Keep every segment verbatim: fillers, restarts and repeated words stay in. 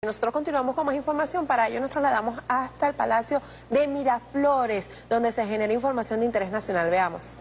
Nosotros continuamos con más información. Para ello nos trasladamos hasta el Palacio de Miraflores, donde se genera información de interés nacional. Veamos.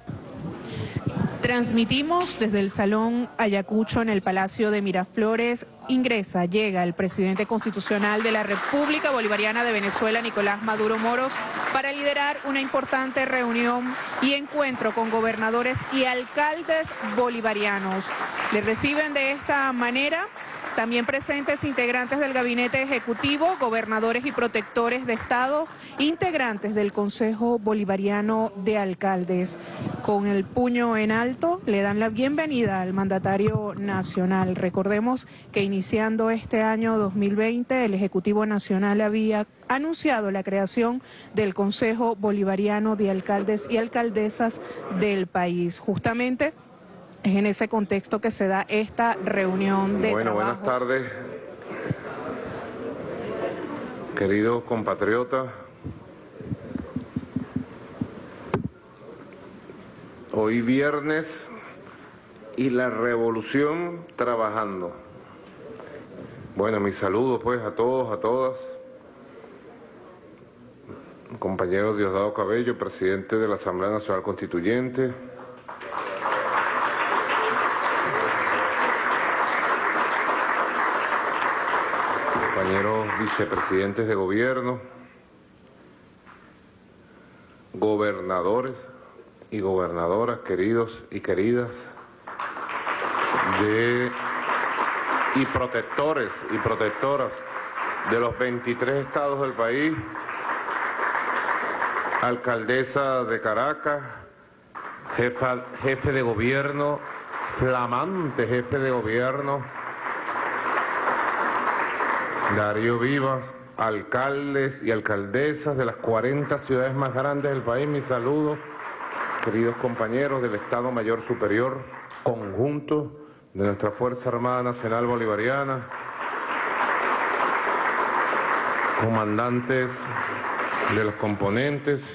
Transmitimos desde el Salón Ayacucho en el Palacio de Miraflores. Ingresa, llega el presidente constitucional de la República Bolivariana de Venezuela, Nicolás Maduro Moros, para liderar una importante reunión y encuentro con gobernadores y alcaldes bolivarianos. Le reciben de esta manera también presentes integrantes del Gabinete Ejecutivo, gobernadores y protectores de Estado, integrantes del Consejo Bolivariano de Alcaldes. Con el puño en alto le dan la bienvenida al mandatario nacional. Recordemos que iniciando este año dos mil veinte, el Ejecutivo Nacional había anunciado la creación del Consejo Bolivariano de Alcaldes y Alcaldesas del país. Justamente es en ese contexto que se da esta reunión de Bueno, trabajo. Buenas tardes, queridos compatriotas. Hoy viernes y la revolución trabajando. Bueno, mis saludos pues a todos, a todas. Compañero Diosdado Cabello, presidente de la Asamblea Nacional Constituyente. Compañeros vicepresidentes de gobierno, gobernadores y gobernadoras, queridos y queridas, de, y protectores y protectoras de los veintitrés estados del país, alcaldesa de Caracas, jefa, jefe de gobierno, flamante jefe de gobierno, Darío Vivas, alcaldes y alcaldesas de las cuarenta ciudades más grandes del país, mis saludos, queridos compañeros del Estado Mayor Superior Conjunto de nuestra Fuerza Armada Nacional Bolivariana, comandantes de los componentes,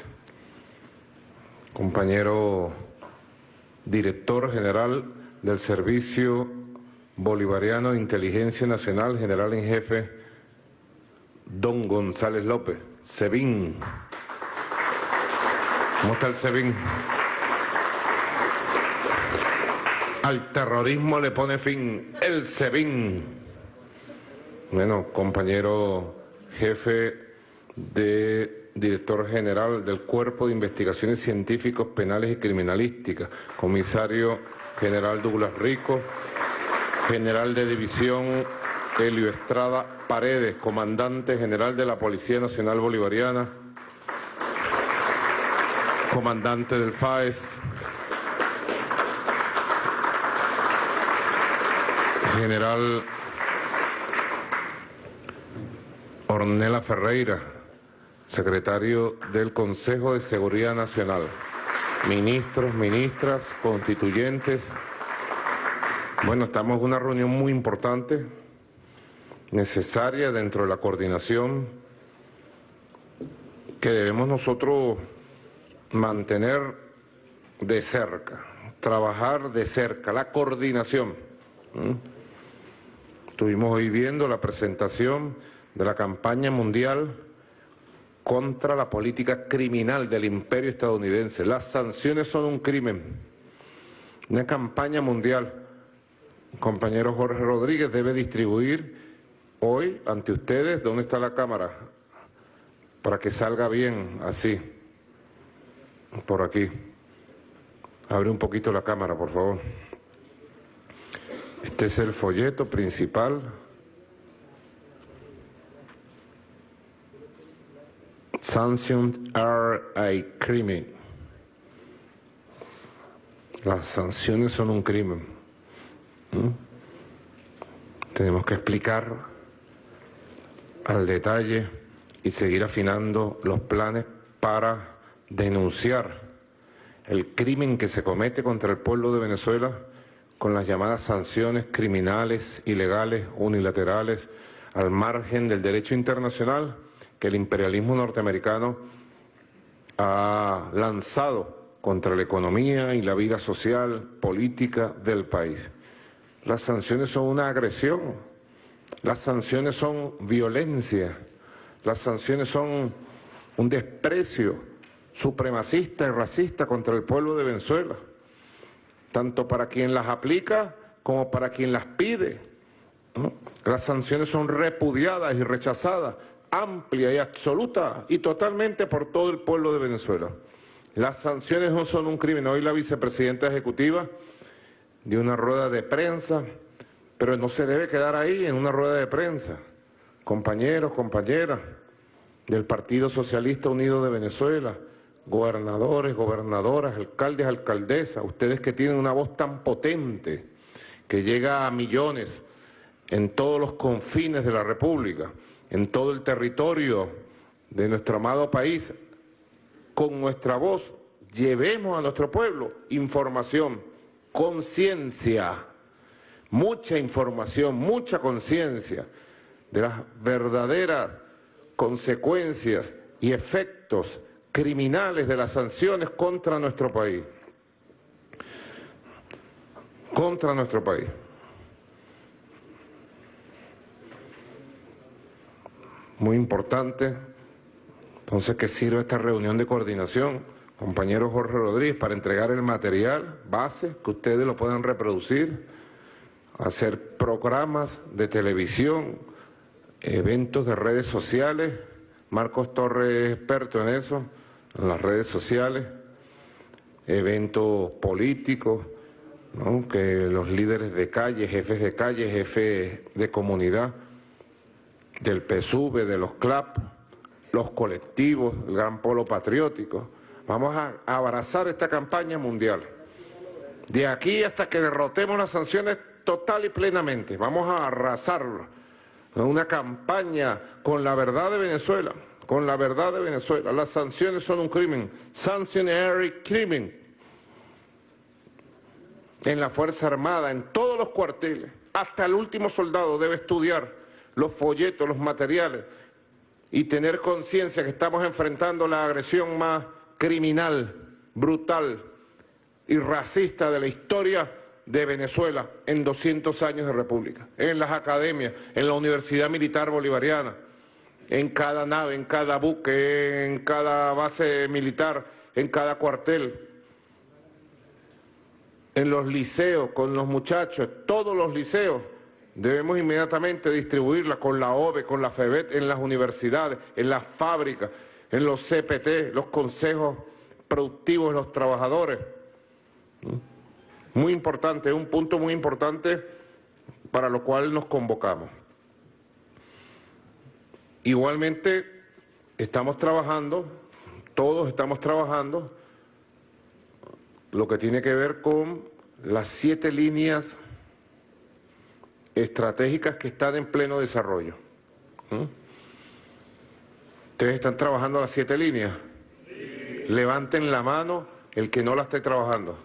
compañero director general del Servicio Bolivariano de Inteligencia Nacional, general en jefe Don González López, SEBIN. ¿Cómo está el SEBIN? Al terrorismo le pone fin el SEBIN. Bueno, compañero jefe de director general del Cuerpo de Investigaciones Científicos Penales y Criminalísticas, comisario general Douglas Rico, general de división Helio Estrada Paredes, comandante general de la Policía Nacional Bolivariana, comandante del FAES, general Ornella Ferreira, secretario del Consejo de Seguridad Nacional, ministros, ministras, constituyentes. Bueno, estamos en una reunión muy importante, necesaria dentro de la coordinación que debemos nosotros mantener de cerca, trabajar de cerca, la coordinación. ¿Mm? Estuvimos hoy viendo la presentación de la campaña mundial contra la política criminal del imperio estadounidense. Las sanciones son un crimen. Una campaña mundial. El compañero Jorge Rodríguez debe distribuir hoy ante ustedes, ¿dónde está la cámara? Para que salga bien, así. Por aquí. Abre un poquito la cámara, por favor. Este es el folleto principal. Sanctions are a crime. Las sanciones son un crimen. ¿Mm? Tenemos que explicar al detalle y seguir afinando los planes para denunciar el crimen que se comete contra el pueblo de Venezuela con las llamadas sanciones criminales, ilegales, unilaterales, al margen del derecho internacional que el imperialismo norteamericano ha lanzado contra la economía y la vida social, política del país. Las sanciones son una agresión Las sanciones son violencia, las sanciones son un desprecio supremacista y racista contra el pueblo de Venezuela, tanto para quien las aplica como para quien las pide, ¿no? Las sanciones son repudiadas y rechazadas, amplia y absoluta y totalmente por todo el pueblo de Venezuela. Las sanciones no son un crimen. Hoy la vicepresidenta ejecutiva dio una rueda de prensa, pero no se debe quedar ahí en una rueda de prensa. Compañeros, compañeras del Partido Socialista Unido de Venezuela, gobernadores, gobernadoras, alcaldes, alcaldesas, ustedes que tienen una voz tan potente que llega a millones en todos los confines de la República, en todo el territorio de nuestro amado país, con nuestra voz llevemos a nuestro pueblo información, conciencia, mucha información, mucha conciencia de las verdaderas consecuencias y efectos criminales de las sanciones contra nuestro país, contra nuestro país. Muy importante, entonces, que sirve esta reunión de coordinación, compañero Jorge Rodríguez, para entregar el material base, que ustedes lo puedan reproducir, hacer programas de televisión, eventos de redes sociales. Marcos Torres es experto en eso, en las redes sociales, eventos políticos, ¿no? Que los líderes de calle, jefes de calle, jefes de comunidad, del P S U V, de los C L A P, los colectivos, el Gran Polo Patriótico. Vamos a abrazar esta campaña mundial. De aquí hasta que derrotemos las sanciones total y plenamente, vamos a arrasarlo. Una campaña con la verdad de Venezuela, con la verdad de Venezuela. Las sanciones son un crimen, sancionary crimen. En la Fuerza Armada, en todos los cuarteles, hasta el último soldado debe estudiar los folletos, los materiales y tener conciencia que estamos enfrentando la agresión más criminal, brutal y racista de la historia de Venezuela en doscientos años de república. En las academias, en la Universidad Militar Bolivariana, en cada nave, en cada buque, en cada base militar, en cada cuartel, en los liceos, con los muchachos, todos los liceos. Debemos inmediatamente distribuirla con la O B E, con la FEBET, en las universidades, en las fábricas, en los C P T, los consejos productivos de los trabajadores. Muy importante, un punto muy importante para lo cual nos convocamos. Igualmente estamos trabajando, todos estamos trabajando, lo que tiene que ver con las siete líneas estratégicas que están en pleno desarrollo. ¿Mm? ¿Ustedes están trabajando las siete líneas? Sí. Levanten la mano el que no la esté trabajando.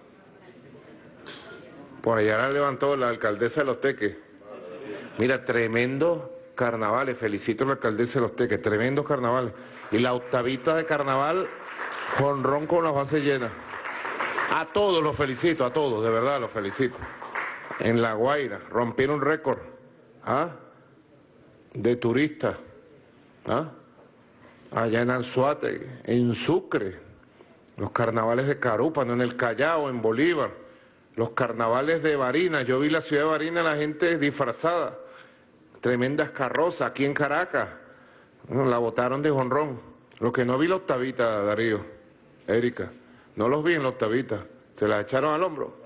Por allá la levantó la alcaldesa de Los Teques. Mira, tremendo carnavales, felicito a la alcaldesa de Los Teques, tremendos carnavales. Y la octavita de carnaval, jonrón con las bases llenas. A todos los felicito, a todos, de verdad los felicito. En La Guaira, rompieron récord, ¿ah? De turistas, ¿ah? Allá en Anzoátegui, en Sucre, los carnavales de Carúpano, en el Callao, en Bolívar, los carnavales de Barinas. Yo vi la ciudad de Barinas, la gente disfrazada, tremendas carrozas. Aquí en Caracas, bueno, la botaron de jonrón. Lo que no vi la octavita, Darío, Erika, no los vi en la octavita, se la echaron al hombro.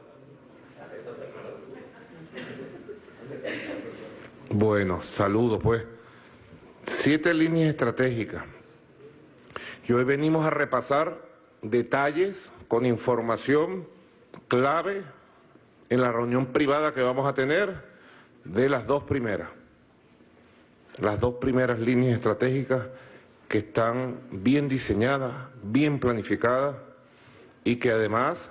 Bueno, saludos pues. Siete líneas estratégicas. Y hoy venimos a repasar detalles con información clave en la reunión privada que vamos a tener de las dos primeras. Las dos primeras líneas estratégicas que están bien diseñadas, bien planificadas y que además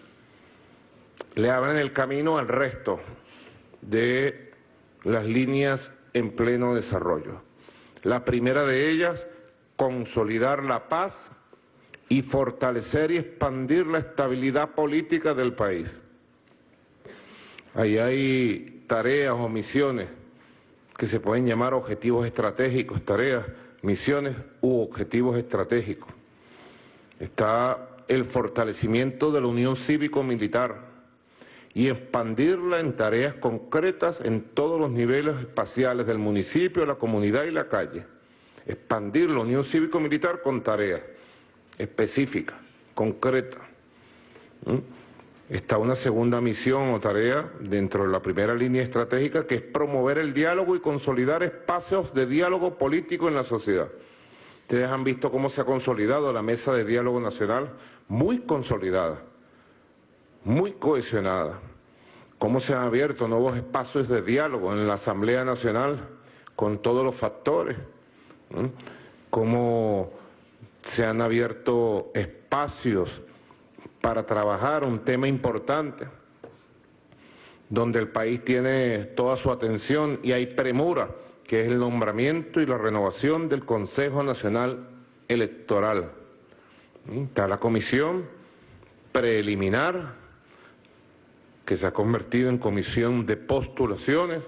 le abren el camino al resto de las líneas en pleno desarrollo. La primera de ellas, consolidar la paz y fortalecer y expandir la estabilidad política del país. Ahí hay tareas o misiones que se pueden llamar objetivos estratégicos, tareas, misiones u objetivos estratégicos. Está el fortalecimiento de la unión cívico-militar y expandirla en tareas concretas en todos los niveles espaciales del municipio, la comunidad y la calle. Expandir la unión cívico-militar con tareas específicas, concretas. ¿Mm? Está una segunda misión o tarea dentro de la primera línea estratégica, que es promover el diálogo y consolidar espacios de diálogo político en la sociedad. Ustedes han visto cómo se ha consolidado la mesa de diálogo nacional, muy consolidada, muy cohesionada. Cómo se han abierto nuevos espacios de diálogo en la Asamblea Nacional con todos los factores. ¿Mm? Cómo se han abierto espacios para trabajar un tema importante, donde el país tiene toda su atención y hay premura, que es el nombramiento y la renovación del Consejo Nacional Electoral. Está la comisión preliminar, que se ha convertido en comisión de postulaciones.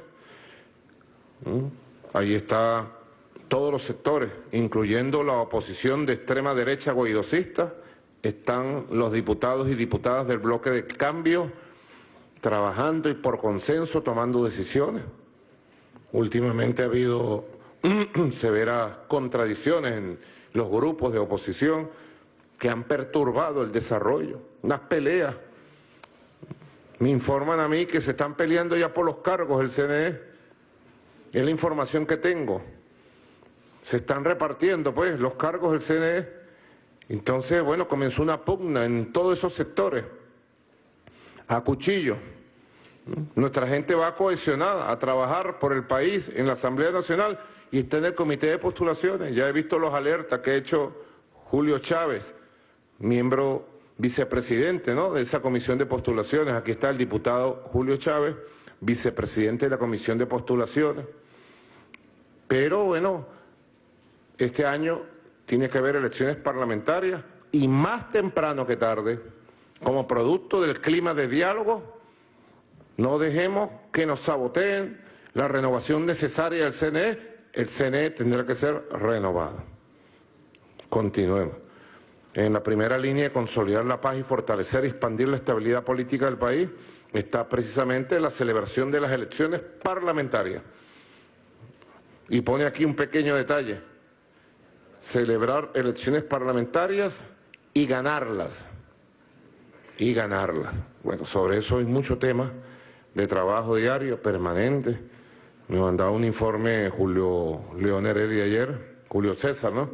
Ahí está todos los sectores, incluyendo la oposición de extrema derecha guaidocista. Están los diputados y diputadas del bloque de cambio trabajando y por consenso tomando decisiones. Últimamente ha habido severas contradicciones en los grupos de oposición que han perturbado el desarrollo, unas peleas. Me informan a mí que se están peleando ya por los cargos del C N E. Es la información que tengo. Se están repartiendo, pues, los cargos del C N E. Entonces, bueno, comenzó una pugna en todos esos sectores, a cuchillo. Nuestra gente va cohesionada a trabajar por el país en la Asamblea Nacional y está en el comité de postulaciones. Ya he visto los alertas que ha hecho Julio Chávez, miembro vicepresidente, ¿no?, de esa comisión de postulaciones. Aquí está el diputado Julio Chávez, vicepresidente de la comisión de postulaciones. Pero bueno, este año tiene que haber elecciones parlamentarias y más temprano que tarde, como producto del clima de diálogo, no dejemos que nos saboteen la renovación necesaria del C N E. El C N E tendrá que ser renovado. Continuemos. En la primera línea de consolidar la paz y fortalecer y expandir la estabilidad política del país está precisamente la celebración de las elecciones parlamentarias. Y pone aquí un pequeño detalle: celebrar elecciones parlamentarias y ganarlas. Y ganarlas. Bueno, sobre eso hay mucho tema de trabajo diario, permanente. Me mandaba un informe Julio León Heredia ayer, Julio César, ¿no?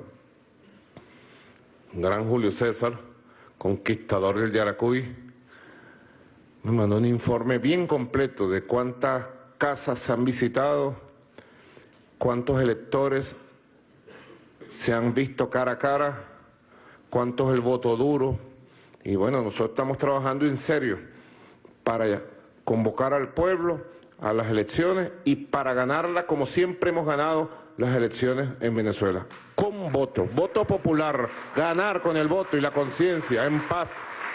Un gran Julio César, conquistador del Yaracuy. Me mandó un informe bien completo de cuántas casas se han visitado, cuántos electores se han visto cara a cara, cuánto es el voto duro. Y bueno, nosotros estamos trabajando en serio para convocar al pueblo a las elecciones y para ganarla como siempre hemos ganado las elecciones en Venezuela. Con voto, voto popular, ganar con el voto y la conciencia, en paz.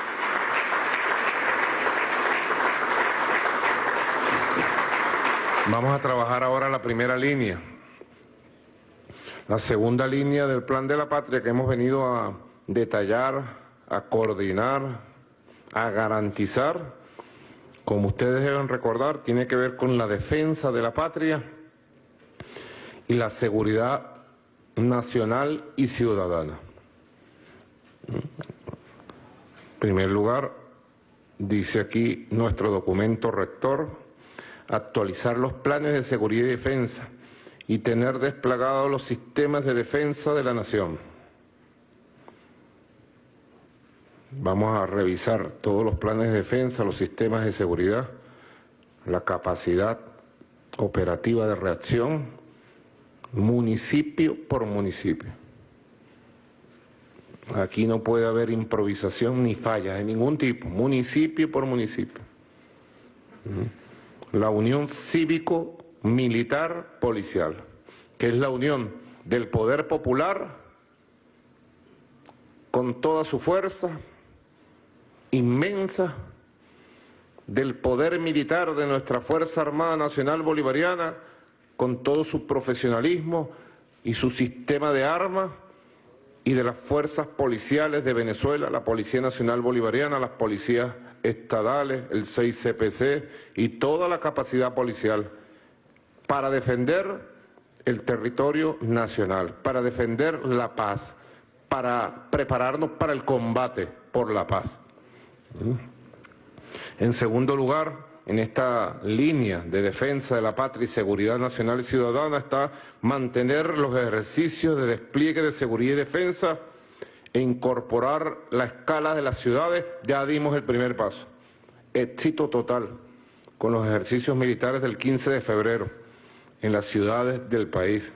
Vamos a trabajar ahora la primera línea. La segunda línea del Plan de la Patria, que hemos venido a detallar, a coordinar, a garantizar, como ustedes deben recordar, tiene que ver con la defensa de la patria y la seguridad nacional y ciudadana. En primer lugar, dice aquí nuestro documento rector, actualizar los planes de seguridad y defensa y tener desplegados los sistemas de defensa de la nación. Vamos a revisar todos los planes de defensa, los sistemas de seguridad, la capacidad operativa de reacción, municipio por municipio. Aquí no puede haber improvisación ni fallas de ningún tipo, municipio por municipio. La unión cívico-militar policial, que es la unión del poder popular con toda su fuerza inmensa, del poder militar de nuestra Fuerza Armada Nacional Bolivariana con todo su profesionalismo y su sistema de armas y de las fuerzas policiales de Venezuela, la Policía Nacional Bolivariana, las policías estadales, el seis C P C y toda la capacidad policial para defender el territorio nacional, para defender la paz, para prepararnos para el combate por la paz. En segundo lugar, en esta línea de defensa de la patria y seguridad nacional y ciudadana está mantener los ejercicios de despliegue de seguridad y defensa e incorporar la escala de las ciudades. Ya dimos el primer paso. Éxito total con los ejercicios militares del quince de febrero en las ciudades del país.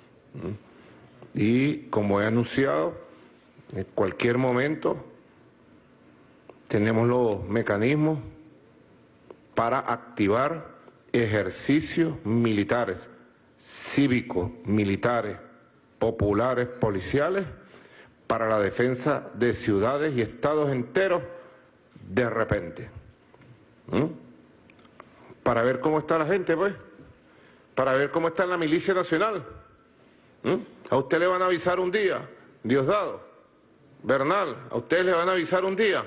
Y como he anunciado, en cualquier momento tenemos los mecanismos para activar ejercicios militares, cívicos, militares, populares, policiales, para la defensa de ciudades y estados enteros de repente. ¿Mm? Para ver cómo está la gente, pues, para ver cómo está la milicia nacional. ¿Mm? A usted le van a avisar un día, Diosdado, Bernal, a ustedes le van a avisar un día.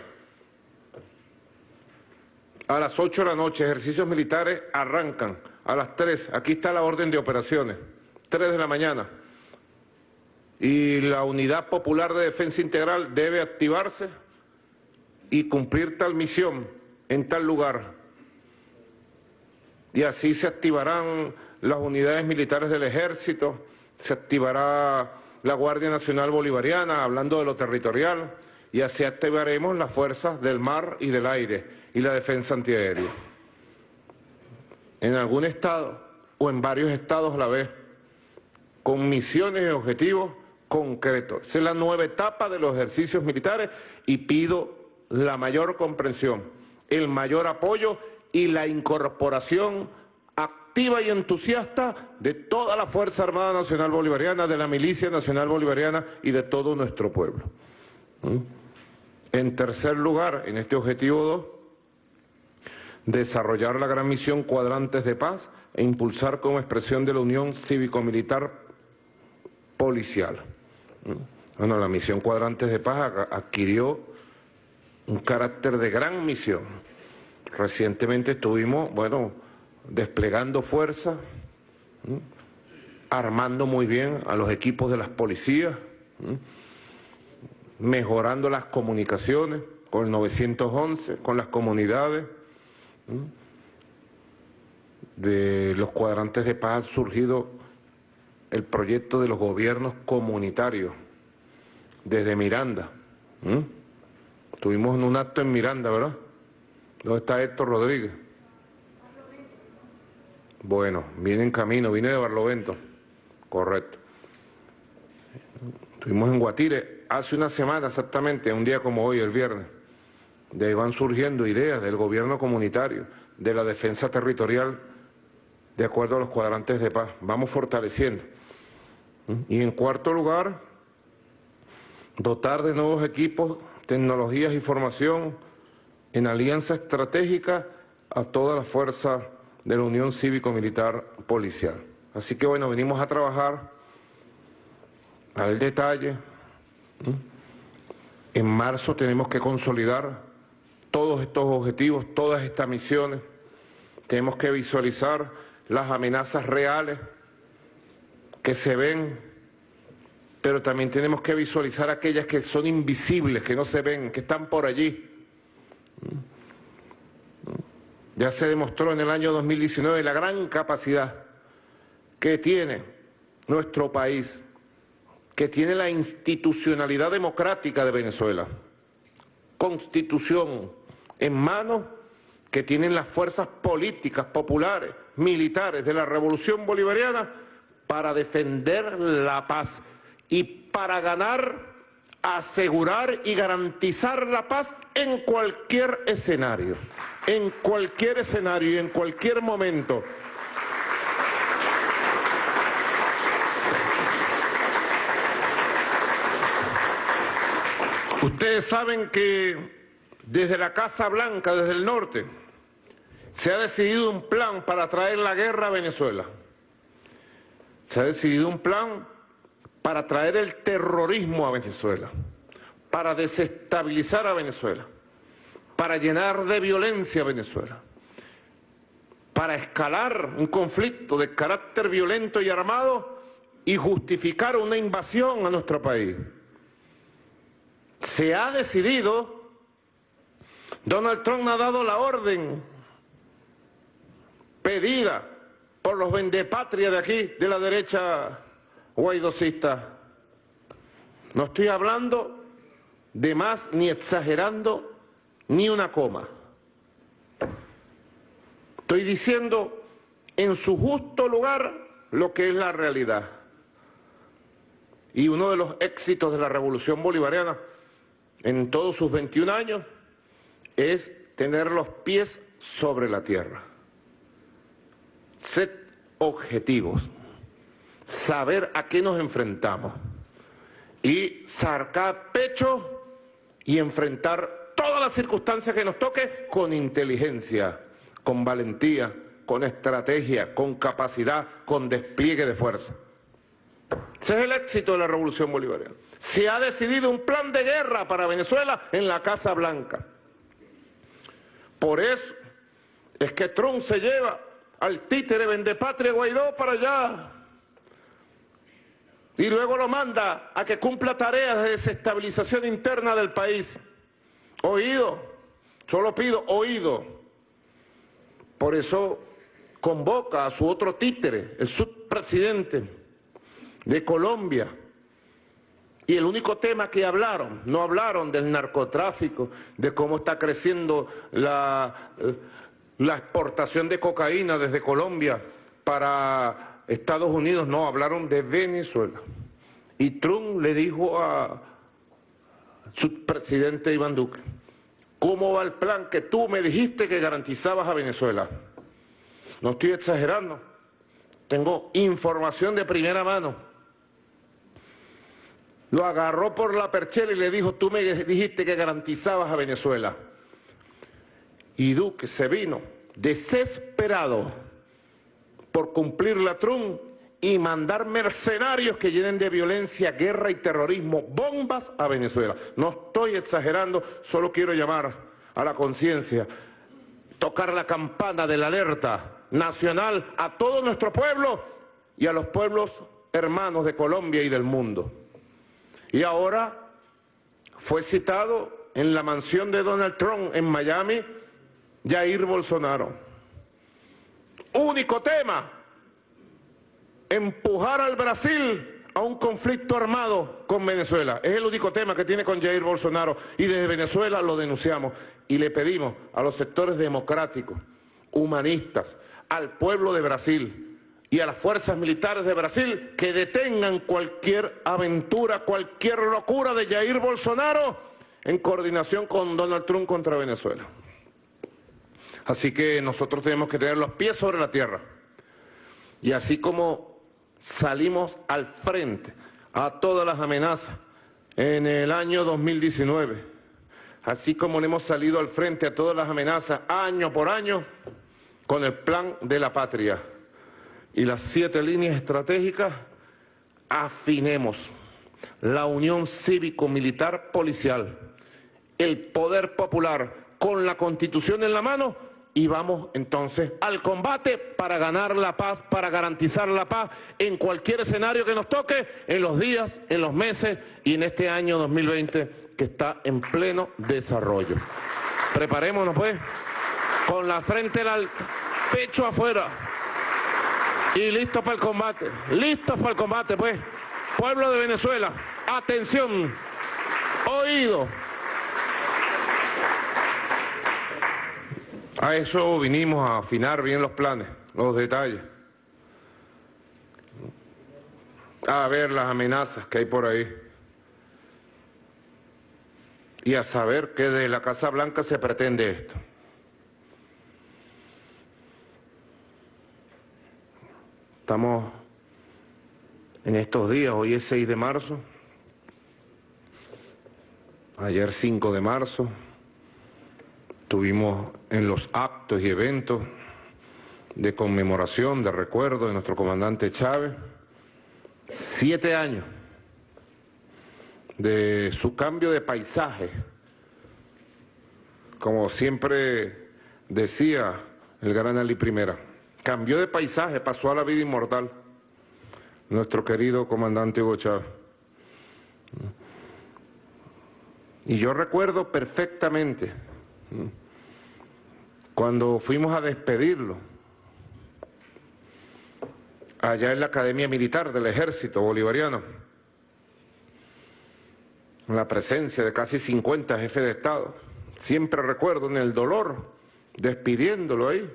A las ocho de la noche, ejercicios militares arrancan. A las tres, aquí está la orden de operaciones, tres de la mañana. Y la Unidad Popular de Defensa Integral debe activarse y cumplir tal misión en tal lugar. Y así se activarán las unidades militares del Ejército, se activará la Guardia Nacional Bolivariana, hablando de lo territorial, y así activaremos las fuerzas del mar y del aire y la defensa antiaérea. En algún estado o en varios estados a la vez, con misiones y objetivos concretos. Esa es la nueva etapa de los ejercicios militares y pido la mayor comprensión, el mayor apoyo y la incorporación activa y entusiasta de toda la Fuerza Armada Nacional Bolivariana, de la Milicia Nacional Bolivariana y de todo nuestro pueblo. ¿Mm? En tercer lugar, en este objetivo dos, desarrollar la gran misión Cuadrantes de Paz e impulsar como expresión de la Unión Cívico-Militar Policial. Bueno, la misión Cuadrantes de Paz adquirió un carácter de gran misión. Recientemente estuvimos, bueno, desplegando fuerza, ¿sí? Armando muy bien a los equipos de las policías, ¿sí? Mejorando las comunicaciones con el nueve once, con las comunidades. ¿Sí? De los Cuadrantes de Paz ha surgido el proyecto de los gobiernos comunitarios desde Miranda. ¿Mm? Estuvimos en un acto en Miranda, ¿verdad? ¿Dónde está Héctor Rodríguez? Bueno, viene en camino, viene de Barlovento. Correcto. Estuvimos en Guatire hace una semana exactamente, un día como hoy, el viernes. De ahí van surgiendo ideas del gobierno comunitario, de la defensa territorial, de acuerdo a los Cuadrantes de Paz. Vamos fortaleciendo. Y en cuarto lugar, dotar de nuevos equipos, tecnologías y formación en alianza estratégica a todas las fuerzas de la Unión Cívico-Militar Policial. Así que bueno, venimos a trabajar al detalle. En marzo tenemos que consolidar todos estos objetivos, todas estas misiones. Tenemos que visualizar las amenazas reales que se ven, pero también tenemos que visualizar aquellas que son invisibles, que no se ven, que están por allí. Ya se demostró en el año dos mil diecinueve la gran capacidad que tiene nuestro país, que tiene la institucionalidad democrática de Venezuela, constitución en mano, que tienen las fuerzas políticas, populares, militares de la Revolución Bolivariana para defender la paz y para ganar, asegurar y garantizar la paz en cualquier escenario, en cualquier escenario y en cualquier momento. Ustedes saben que desde la Casa Blanca, desde el norte, se ha decidido un plan para traer la guerra a Venezuela. Se ha decidido un plan para traer el terrorismo a Venezuela, para desestabilizar a Venezuela, para llenar de violencia a Venezuela, para escalar un conflicto de carácter violento y armado y justificar una invasión a nuestro país. Se ha decidido, Donald Trump ha dado la orden pedida por los vendepatria de aquí, de la derecha guaidocista. No estoy hablando de más ni exagerando ni una coma. Estoy diciendo en su justo lugar lo que es la realidad. Y uno de los éxitos de la Revolución Bolivariana en todos sus veintiún años es tener los pies sobre la tierra. Ser objetivos, saber a qué nos enfrentamos y sacar pecho y enfrentar todas las circunstancias que nos toque con inteligencia, con valentía, con estrategia, con capacidad, con despliegue de fuerza. Ese es el éxito de la Revolución Bolivariana. Se ha decidido un plan de guerra para Venezuela en la Casa Blanca. Por eso es que Trump se lleva al títere vendepatria Guaidó para allá y luego lo manda a que cumpla tareas de desestabilización interna del país. Oído, solo pido oído. Por eso convoca a su otro títere, el subpresidente de Colombia, y el único tema que hablaron, no hablaron del narcotráfico, de cómo está creciendo la... la exportación de cocaína desde Colombia para Estados Unidos, no, hablaron de Venezuela. Y Trump le dijo a su presidente Iván Duque, ¿cómo va el plan que tú me dijiste que garantizabas a Venezuela? No estoy exagerando, tengo información de primera mano. Lo agarró por la perchera y le dijo, tú me dijiste que garantizabas a Venezuela. Y Duque se vino desesperado por cumplirle a Trump y mandar mercenarios que llenen de violencia, guerra y terrorismo, bombas a Venezuela. No estoy exagerando, solo quiero llamar a la conciencia, tocar la campana de la alerta nacional a todo nuestro pueblo y a los pueblos hermanos de Colombia y del mundo. Y ahora fue citado en la mansión de Donald Trump en Miami, Jair Bolsonaro. Único tema, empujar al Brasil a un conflicto armado con Venezuela. Es el único tema que tiene con Jair Bolsonaro y desde Venezuela lo denunciamos y le pedimos a los sectores democráticos, humanistas, al pueblo de Brasil y a las fuerzas militares de Brasil que detengan cualquier aventura, cualquier locura de Jair Bolsonaro en coordinación con Donald Trump contra Venezuela. Así que nosotros tenemos que tener los pies sobre la tierra. Y así como salimos al frente a todas las amenazas en el año dos mil diecinueve, así como le hemos salido al frente a todas las amenazas año por año con el Plan de la Patria y las siete líneas estratégicas, afinemos la unión cívico-militar policial, el poder popular con la Constitución en la mano y vamos entonces al combate para ganar la paz, para garantizar la paz en cualquier escenario que nos toque, en los días, en los meses y en este año dos mil veinte que está en pleno desarrollo. Preparémonos pues, con la frente en alto, pecho afuera y listos para el combate, listos para el combate pues. Pueblo de Venezuela, atención, oído. A eso vinimos a afinar bien los planes, los detalles, a ver las amenazas que hay por ahí y a saber que de la Casa Blanca se pretende esto. Estamos en estos días, hoy es seis de marzo, ayer cinco de marzo, estuvimos en los actos y eventos de conmemoración, de recuerdo de nuestro comandante Chávez, siete años de su cambio de paisaje, como siempre decía el gran Ali Primera, cambió de paisaje, pasó a la vida inmortal, nuestro querido comandante Hugo Chávez. Y yo recuerdo perfectamente cuando fuimos a despedirlo allá en la Academia Militar del Ejército Bolivariano, en la presencia de casi cincuenta jefes de Estado. Siempre recuerdo en el dolor, despidiéndolo ahí.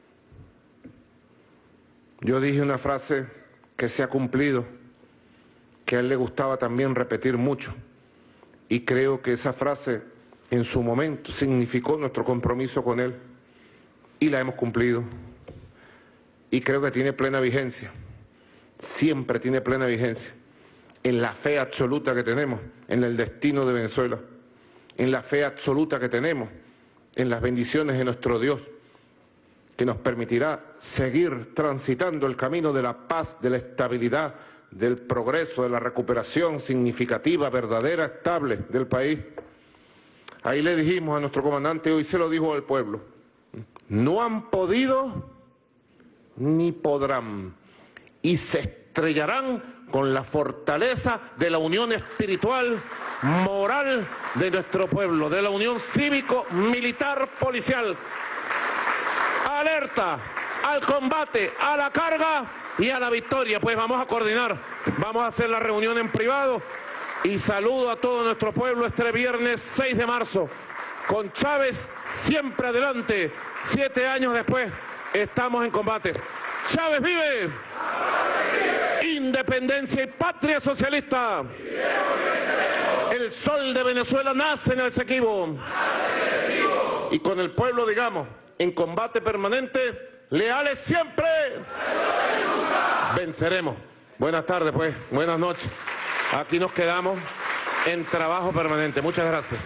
Yo dije una frase que se ha cumplido, que a él le gustaba también repetir mucho, y creo que esa frase en su momento significó nuestro compromiso con él, y la hemos cumplido, y creo que tiene plena vigencia, siempre tiene plena vigencia, en la fe absoluta que tenemos en el destino de Venezuela, en la fe absoluta que tenemos en las bendiciones de nuestro Dios, que nos permitirá seguir transitando el camino de la paz, de la estabilidad, del progreso, de la recuperación significativa, verdadera, estable del país. Ahí le dijimos a nuestro comandante, hoy se lo dijo al pueblo, no han podido ni podrán, y se estrellarán con la fortaleza de la unión espiritual, moral de nuestro pueblo, de la unión cívico-militar policial. Alerta al combate, a la carga y a la victoria. Pues vamos a coordinar, vamos a hacer la reunión en privado, y saludo a todo nuestro pueblo este viernes seis de marzo, con Chávez siempre adelante. Siete años después estamos en combate. ¡Chávez vive! Independencia y patria socialista. El sol de Venezuela nace en el Esequibo. Y con el pueblo, digamos, en combate permanente, leales siempre. Venceremos. Buenas tardes, pues. Buenas noches. Aquí nos quedamos en trabajo permanente. Muchas gracias.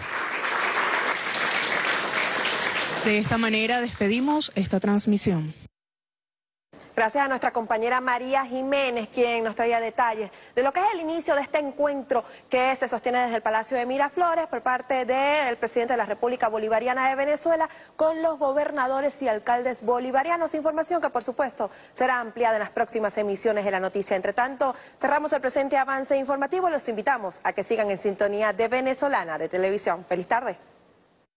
De esta manera despedimos esta transmisión. Gracias a nuestra compañera María Jiménez, quien nos traía detalles de lo que es el inicio de este encuentro que se sostiene desde el Palacio de Miraflores por parte del presidente de la República Bolivariana de Venezuela con los gobernadores y alcaldes bolivarianos. Información que, por supuesto, será ampliada en las próximas emisiones de la noticia. Entre tanto, cerramos el presente avance informativo. Los invitamos a que sigan en sintonía de Venezolana de Televisión. Feliz tarde.